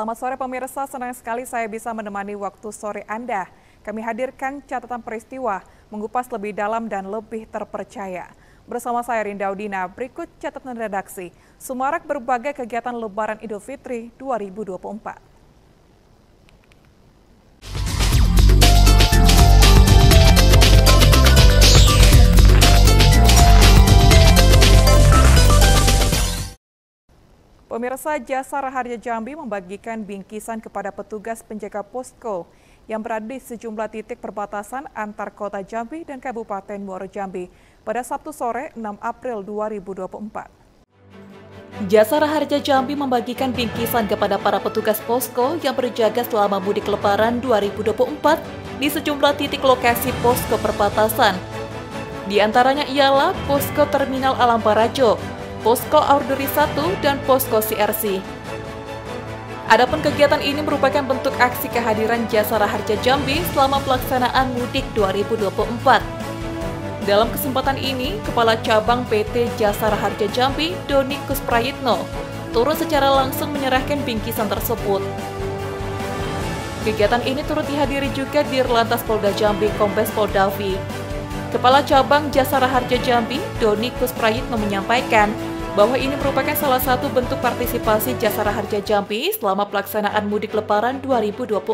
Selamat sore pemirsa, senang sekali saya bisa menemani waktu sore Anda. Kami hadirkan catatan peristiwa, mengupas lebih dalam dan lebih terpercaya. Bersama saya Rinda Udina, berikut catatan redaksi. Semarak berbagai kegiatan Lebaran Idul Fitri 2024. Pemirsa, Jasara Harja Jambi membagikan bingkisan kepada petugas penjaga posko yang berada di sejumlah titik perbatasan antar Kota Jambi dan Kabupaten Muaro Jambi pada Sabtu sore 6 April 2024. Jasara Harja Jambi membagikan bingkisan kepada para petugas posko yang berjaga selama mudik Lebaran 2024 di sejumlah titik lokasi posko perbatasan. Di antaranya ialah posko Terminal Alam Barajo, Posko Aurduri 1, dan Posko CRC. Adapun kegiatan ini merupakan bentuk aksi kehadiran Jasara Harja Jambi selama pelaksanaan mudik 2024. Dalam kesempatan ini, Kepala Cabang PT Jasara Harja Jambi, Doni Kusprayitno, turut secara langsung menyerahkan bingkisan tersebut. Kegiatan ini turut dihadiri juga Dirlantas Polda Jambi, Kombes Pol Davi. Kepala Cabang Jasara Harja Jambi, Doni Kusprayitno menyampaikan bahwa ini merupakan salah satu bentuk partisipasi Jasara Harja Jambi selama pelaksanaan mudik Lebaran 2024.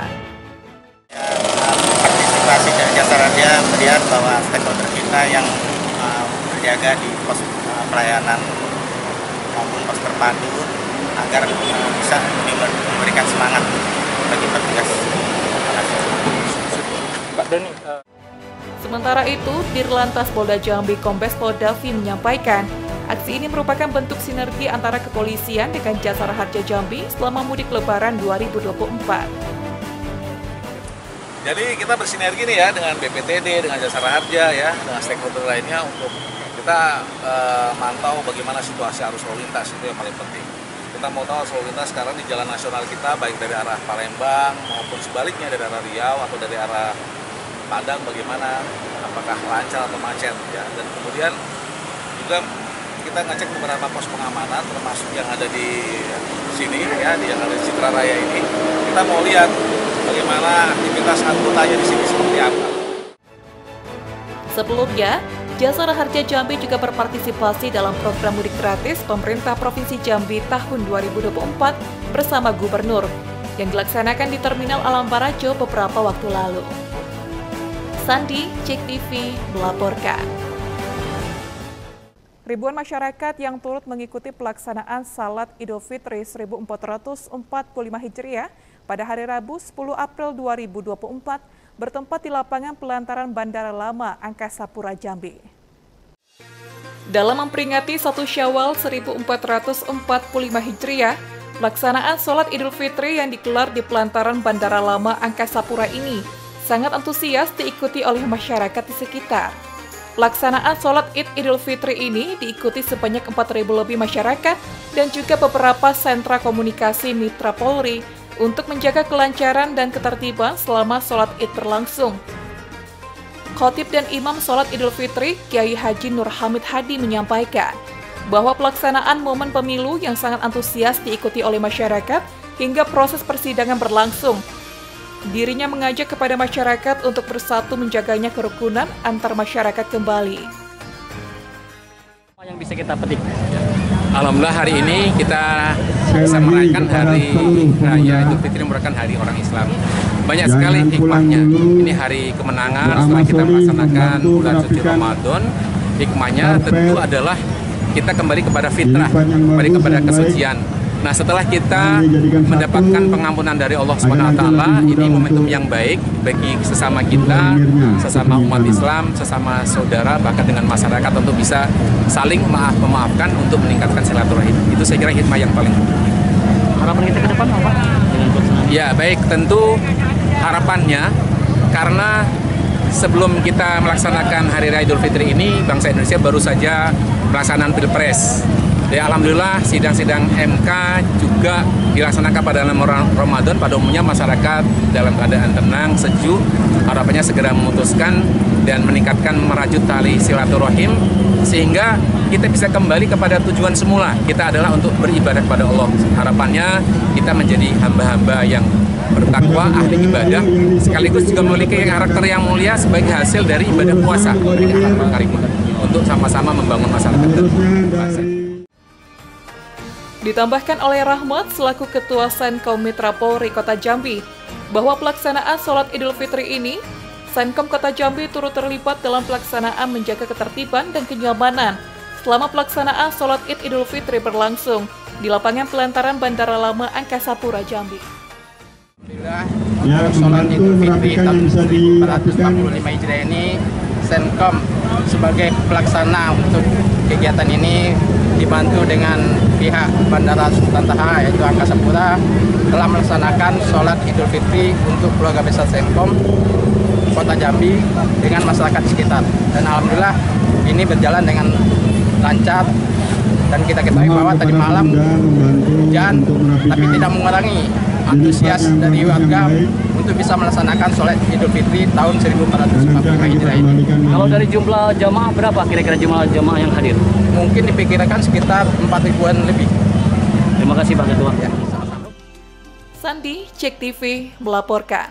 Partisipasi dari Jasara Harja melihat bahwa stakeholder kita yang berjaga di pos pelayanan maupun pos terpadu agar bisa memberikan semangat bagi petugas. Pak Doni. Sementara itu, Dirlantas Polda Jambi Kombes Pol Davi menyampaikan, aksi ini merupakan bentuk sinergi antara kepolisian dengan Jasara Harja Jambi selama mudik Lebaran 2024. Jadi kita bersinergi nih ya dengan BPTD, dengan Jasara Harja ya, dengan stakeholder lainnya untuk kita mantau bagaimana situasi arus lalu lintas, itu yang paling penting. Kita mau tahu arus lalu lintas sekarang di jalan nasional kita, baik dari arah Palembang maupun sebaliknya dari arah Riau atau dari arah Padang, bagaimana, apakah lancar atau macet ya. Dan kemudian juga kita ngecek beberapa pos pengamanan termasuk yang ada di sini ya, yang ada di Citra Raya ini. Kita mau lihat bagaimana aktivitas anggotanya di sini seperti apa. Sebelumnya, Jasara Harja Jambi juga berpartisipasi dalam program mudik gratis pemerintah Provinsi Jambi tahun 2024 bersama Gubernur yang dilaksanakan di Terminal Alam Barajo beberapa waktu lalu. Sandi, Cek TV, melaporkan. Ribuan masyarakat yang turut mengikuti pelaksanaan Salat Idul Fitri 1445 Hijriah pada hari Rabu 10 April 2024 bertempat di lapangan pelantaran Bandara Lama Angkasa Pura Jambi. Dalam memperingati 1 Syawal 1445 Hijriah, pelaksanaan Salat Idul Fitri yang digelar di pelantaran Bandara Lama Angkasa Pura ini sangat antusias diikuti oleh masyarakat di sekitar. Pelaksanaan sholat Id Idul Fitri ini diikuti sebanyak 4.000 lebih masyarakat dan juga beberapa sentra komunikasi Mitra Polri untuk menjaga kelancaran dan ketertiban selama sholat Id berlangsung. Khatib dan Imam sholat Idul Fitri, Kiai Haji Nur Hamid Hadi menyampaikan bahwa pelaksanaan momen pemilu yang sangat antusias diikuti oleh masyarakat hingga proses persidangan berlangsung. Dirinya mengajak kepada masyarakat untuk bersatu menjaganya kerukunan antar masyarakat kembali. Yang bisa kita petik? Alhamdulillah hari ini kita bisa merayakan hari Raya Idul Fitri, merupakan hari orang Islam. Banyak sekali hikmahnya. Ini hari kemenangan setelah kita melaksanakan bulan suci Ramadan. Hikmahnya tentu adalah kita kembali kepada fitrah, kembali kepada kesucian. Nah, setelah kita mendapatkan pengampunan dari Allah SWT, ini momentum yang baik bagi sesama kita, sesama umat Islam, sesama saudara, bahkan dengan masyarakat untuk bisa saling memaafkan untuk meningkatkan silaturahim. Itu saya kira hikmah yang paling penting. Harapan kita ke depan apa? Ya, baik, tentu harapannya karena sebelum kita melaksanakan Hari Raya Idul Fitri ini, bangsa Indonesia baru saja melaksanakan Pilpres. Ya, alhamdulillah sidang-sidang MK juga dilaksanakan pada bulan Ramadan. Pada umumnya masyarakat dalam keadaan tenang, sejuk, harapannya segera memutuskan dan meningkatkan merajut tali silaturahim sehingga kita bisa kembali kepada tujuan semula. Kita adalah untuk beribadah kepada Allah. Harapannya kita menjadi hamba-hamba yang bertakwa, ahli ibadah, sekaligus juga memiliki karakter yang mulia sebagai hasil dari ibadah puasa. Untuk sama-sama membangun masyarakat dan bangsa. Ditambahkan oleh Rahmat selaku Ketua Senkom Mitra Polri Kota Jambi bahwa pelaksanaan sholat Idul Fitri ini, Senkom Kota Jambi turut terlibat dalam pelaksanaan menjaga ketertiban dan kenyamanan selama pelaksanaan sholat Id Idul Fitri berlangsung di lapangan pelantaran Bandara Lama Angkasa Pura Jambi. Ya, sholat Idul Fitri tahun 1445 Hijriah ini, Senkom sebagai pelaksana untuk kegiatan ini dibantu dengan pihak Bandara Sultan Taha yaitu Angkasa Pura telah melaksanakan sholat Idul Fitri untuk keluarga besar Senkom Kota Jambi dengan masyarakat sekitar. Dan alhamdulillah ini berjalan dengan lancar dan kita ketahui bahwa tadi malam hujan tapi tidak mengurangi antusias dari warga untuk bisa melaksanakan sholat Idul Fitri tahun 1445 Hijriah ini. Kalau dari jumlah jamaah berapa kira-kira jumlah jamaah yang hadir? Mungkin diperkirakan sekitar 4.000-an lebih. Terima kasih Pak Ketua. Ya. Sandi, Cek TV melaporkan.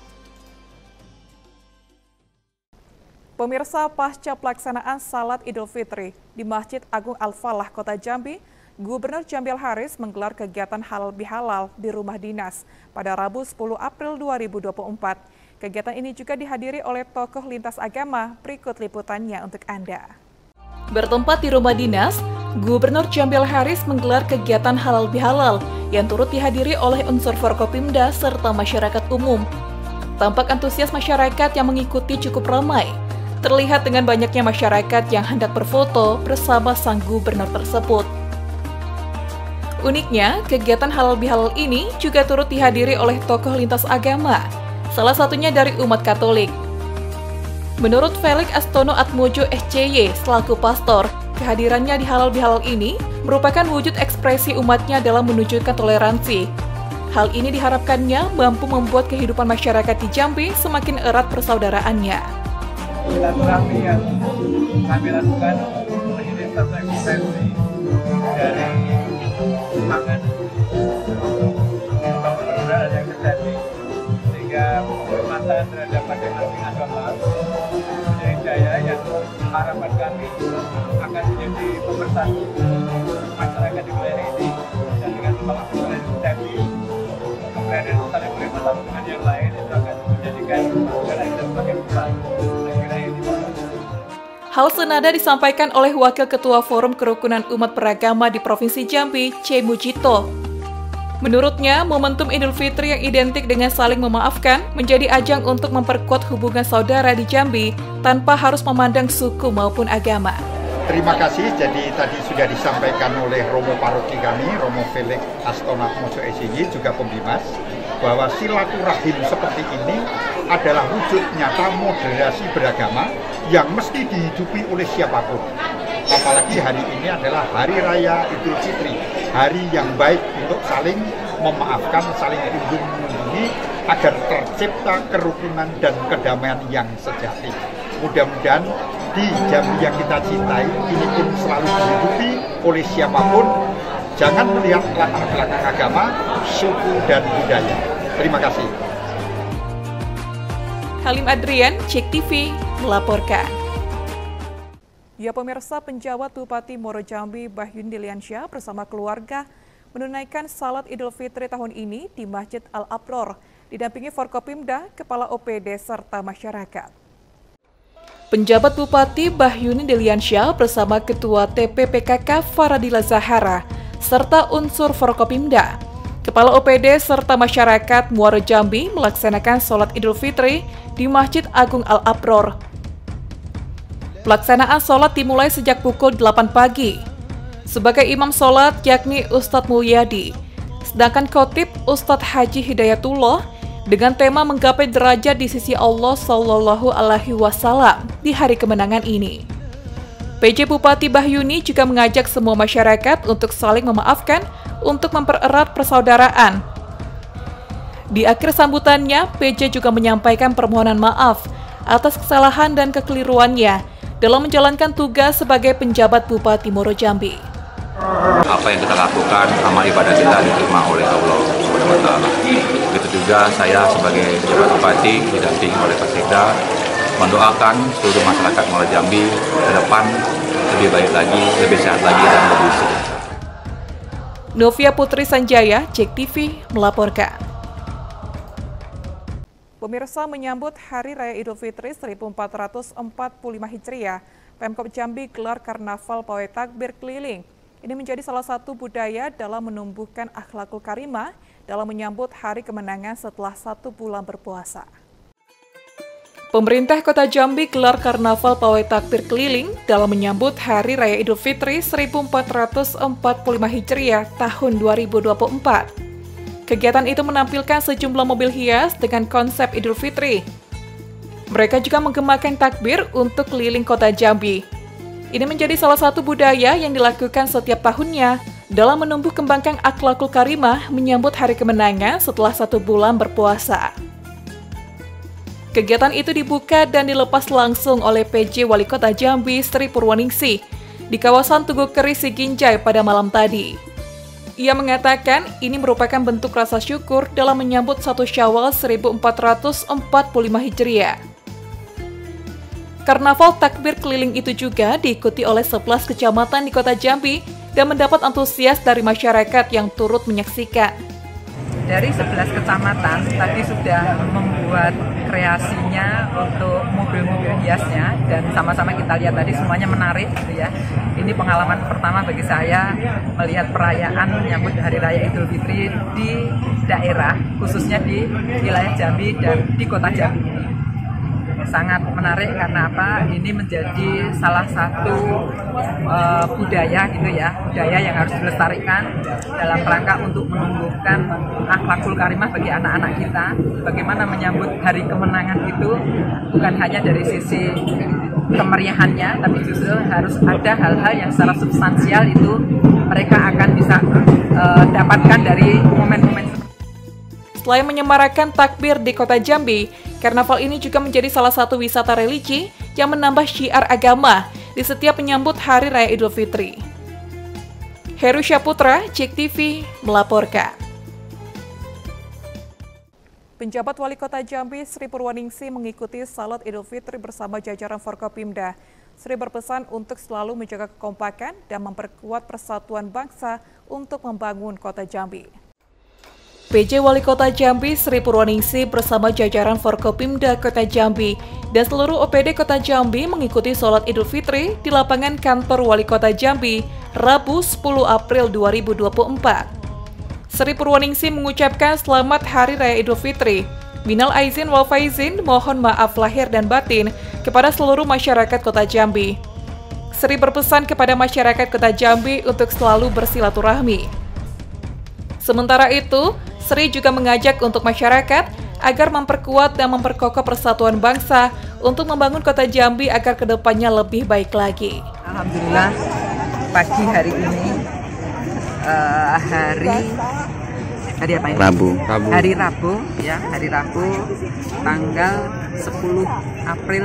Pemirsa, pasca pelaksanaan salat Idul Fitri di Masjid Agung Al-Falah Kota Jambi, Gubernur Jambi Al-Haris menggelar kegiatan halal bihalal di rumah dinas pada Rabu 10 April 2024. Kegiatan ini juga dihadiri oleh tokoh lintas agama. Berikut liputannya untuk Anda. Bertempat di rumah dinas, Gubernur Jambi Al-Haris menggelar kegiatan halal bihalal yang turut dihadiri oleh unsur Forkopimda serta masyarakat umum. Tampak antusias masyarakat yang mengikuti cukup ramai. Terlihat dengan banyaknya masyarakat yang hendak berfoto bersama sang gubernur tersebut. Uniknya, kegiatan halal bihalal ini juga turut dihadiri oleh tokoh lintas agama, salah satunya dari umat Katolik. Menurut Felix Astono Atmojo SCY selaku pastor, kehadirannya di halal bihalal ini merupakan wujud ekspresi umatnya dalam menunjukkan toleransi. Hal ini diharapkannya mampu membuat kehidupan masyarakat di Jambi semakin erat persaudaraannya. Silaturahmi yang kami lakukan menjadi satu eksistensi dari semangat membangun persaudaraan yang sejati, sehingga penghormatan terhadap masing-masing agama menjadi daya yang harapan kami akan menjadi pemersatu masyarakat di wilayah ini, dan dengan membangun persaudaraan yang sejati, kemudian saling berhormat satu dengan yang lain itu akan menjadikan persaudaraan kita semakin kuat. Hal senada disampaikan oleh Wakil Ketua Forum Kerukunan Umat Beragama di Provinsi Jambi, C. Mujito. Menurutnya, momentum Idul Fitri yang identik dengan saling memaafkan menjadi ajang untuk memperkuat hubungan saudara di Jambi tanpa harus memandang suku maupun agama. Terima kasih, jadi tadi sudah disampaikan oleh Romo Paroki kami, Romo Felix Astono Atmojo SCY, juga Pembimas, bahwa silaturahim seperti ini adalah wujud nyata moderasi beragama yang mesti dihidupi oleh siapapun. Apalagi hari ini adalah Hari Raya Idul Fitri, hari yang baik untuk saling memaafkan, saling melindungi agar tercipta kerukunan dan kedamaian yang sejati. Mudah-mudahan di Jambi yang kita cintai ini pun selalu dihidupi oleh siapapun. Jangan melihat latar belakang agama, suku, dan budaya. Terima kasih. Halim Adrian, Cek TV, melaporkan. Ya pemirsa, penjabat Bupati Muaro Jambi Bahyun Diliansyah bersama keluarga menunaikan salat Idul Fitri tahun ini di Masjid Al-Abror, didampingi Forkopimda, Kepala OPD, serta masyarakat. Penjabat Bupati Bahyun Diliansyah bersama Ketua TPPKK Faradila Zahara, serta unsur Forkopimda, Kepala OPD, serta masyarakat Muaro Jambi melaksanakan sholat Idul Fitri di Masjid Agung Al-Abror. Pelaksanaan sholat dimulai sejak pukul 8 pagi. Sebagai imam sholat yakni Ustadz Mulyadi, sedangkan khotib Ustadz Haji Hidayatullah dengan tema menggapai derajat di sisi Allah Sallallahu Alaihi Wasallam di hari kemenangan ini. PJ Bupati Bahyuni juga mengajak semua masyarakat untuk saling memaafkan untuk mempererat persaudaraan. Di akhir sambutannya, PJ juga menyampaikan permohonan maaf atas kesalahan dan kekeliruannya dalam menjalankan tugas sebagai penjabat Bupati Muaro Jambi. Apa yang kita lakukan, amal ibadah kita diterima oleh Allah SWT. Begitu juga saya sebagai penjabat Bupati didampingi oleh Pak Sekda mendoakan seluruh masyarakat Muaro Jambi ke depan lebih baik lagi, lebih sehat lagi dan lebih sejahtera. Novia Putri Sanjaya, JEK TV melaporkan. Pemirsa, menyambut Hari Raya Idul Fitri 1445 Hijriah, Pemkab Jambi gelar Karnaval Pawai Takbir Keliling. Ini menjadi salah satu budaya dalam menumbuhkan akhlakul karimah dalam menyambut hari kemenangan setelah 1 bulan berpuasa. Pemerintah Kota Jambi gelar Karnaval Pawai Takbir Keliling dalam menyambut Hari Raya Idul Fitri 1445 Hijriah tahun 2024. Kegiatan itu menampilkan sejumlah mobil hias dengan konsep Idul Fitri. Mereka juga menggemakan takbir untuk keliling Kota Jambi. Ini menjadi salah satu budaya yang dilakukan setiap tahunnya dalam menumbuh kembangkan akhlakul karimah menyambut hari kemenangan setelah 1 bulan berpuasa. Kegiatan itu dibuka dan dilepas langsung oleh PJ Wali Kota Jambi Sri Purwaningsih di kawasan Tugu Keri Siginjai pada malam tadi. Ia mengatakan ini merupakan bentuk rasa syukur dalam menyambut 1 Syawal 1445 Hijriah. Karnaval takbir keliling itu juga diikuti oleh 11 kecamatan di Kota Jambi dan mendapat antusias dari masyarakat yang turut menyaksikan. Dari 11 kecamatan tadi sudah membuat kreasinya untuk mobil-mobil hiasnya dan sama-sama kita lihat tadi semuanya menarik gitu ya. Ini pengalaman pertama bagi saya melihat perayaan menyambut Hari Raya Idul Fitri di daerah, khususnya di wilayah Jambi dan di Kota Jambi ini. Sangat menarik karena apa? Ini menjadi salah satu budaya gitu ya, budaya yang harus dilestarikan dalam rangka untuk menumbuhkan akhlakul karimah bagi anak-anak kita. Bagaimana menyambut hari kemenangan itu bukan hanya dari sisi kemeriahannya, tapi justru harus ada hal-hal yang secara substansial itu mereka akan bisa dapatkan dari momen-momen. Selain menyemarakan takbir di Kota Jambi, karnaval ini juga menjadi salah satu wisata religi yang menambah syiar agama di setiap menyambut Hari Raya Idul Fitri. Heru Syaputra, JEK TV melaporkan. Penjabat Wali Kota Jambi Sri Purwaningsih mengikuti salat Idul Fitri bersama jajaran Forkopimda. Sri berpesan untuk selalu menjaga kekompakan dan memperkuat persatuan bangsa untuk membangun Kota Jambi. PJ Wali Kota Jambi Sri Purwaningsih bersama jajaran Forkopimda Kota Jambi dan seluruh OPD Kota Jambi mengikuti sholat Idul Fitri di lapangan kantor Wali Kota Jambi Rabu 10 April 2024. Sri Purwaningsih mengucapkan selamat Hari Raya Idul Fitri. Minal aizin wal faizin, mohon maaf lahir dan batin kepada seluruh masyarakat Kota Jambi. Sri berpesan kepada masyarakat Kota Jambi untuk selalu bersilaturahmi. Sementara itu, Sri juga mengajak untuk masyarakat agar memperkuat dan memperkokoh persatuan bangsa untuk membangun Kota Jambi agar kedepannya lebih baik lagi. Alhamdulillah pagi hari ini hari apa ini? Hari Rabu ya, hari Rabu tanggal 10 April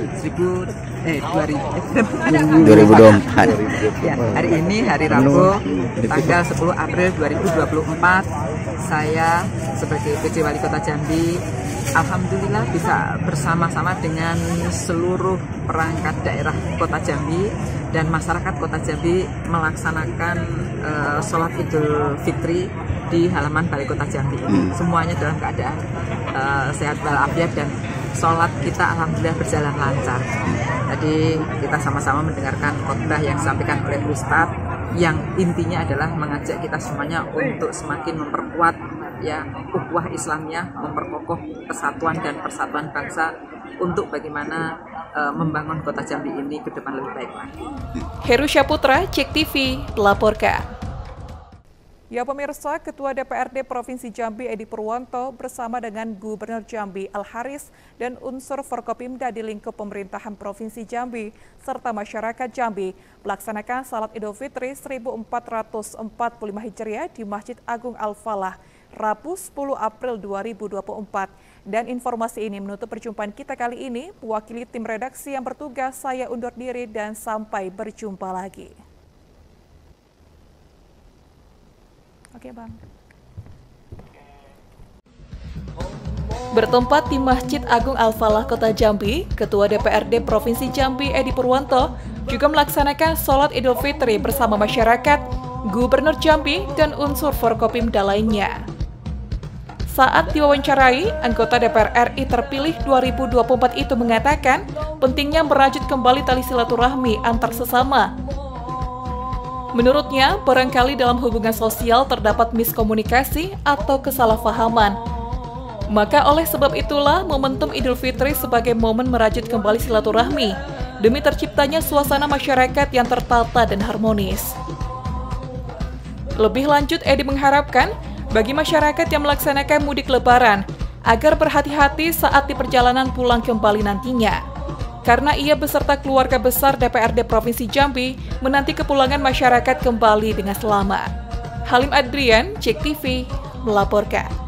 2024. Ya, hari ini hari Rabu tanggal 10 April 2024 saya sebagai PJ Wali Kota Jambi alhamdulillah bisa bersama-sama dengan seluruh perangkat daerah Kota Jambi dan masyarakat Kota Jambi melaksanakan sholat Idul Fitri di halaman Balai Kota Jambi. Semuanya dalam keadaan sehat walafiat dan sholat kita alhamdulillah berjalan lancar. Tadi kita sama-sama mendengarkan khotbah yang disampaikan oleh Ustadz yang intinya adalah mengajak kita semuanya untuk semakin memperkuat ya ukhuwah Islamiyah, memperkokoh kesatuan dan persatuan bangsa untuk bagaimana membangun Kota Jambi ini ke depan lebih baik lagi. Heru Syaputra, JEK TV melaporkan. Ya pemirsa, Ketua DPRD Provinsi Jambi Edi Purwanto bersama dengan Gubernur Jambi Al-Haris dan unsur Forkopimda di lingkup pemerintahan Provinsi Jambi serta masyarakat Jambi melaksanakan Salat Idul Fitri 1445 Hijriah di Masjid Agung Al-Falah, Rabu 10 April 2024. Dan informasi ini menutup perjumpaan kita kali ini. Mewakili tim redaksi yang bertugas, saya undur diri dan sampai berjumpa lagi. Oke, Bang. Bertempat di Masjid Agung Al-Falah Kota Jambi, Ketua DPRD Provinsi Jambi Edi Purwanto juga melaksanakan Sholat Idul Fitri bersama masyarakat, Gubernur Jambi, dan unsur Forkopimda lainnya. Saat diwawancarai, anggota DPR RI terpilih 2024 itu mengatakan pentingnya merajut kembali tali silaturahmi antar sesama. Menurutnya, barangkali dalam hubungan sosial terdapat miskomunikasi atau kesalahpahaman. Maka oleh sebab itulah momentum Idul Fitri sebagai momen merajut kembali silaturahmi demi terciptanya suasana masyarakat yang tertata dan harmonis. Lebih lanjut, Edi mengharapkan bagi masyarakat yang melaksanakan mudik lebaran agar berhati-hati saat di perjalanan pulang kembali nantinya. Karena ia beserta keluarga besar DPRD Provinsi Jambi menanti kepulangan masyarakat kembali dengan selamat. Halim Adrian, JEK TV, melaporkan.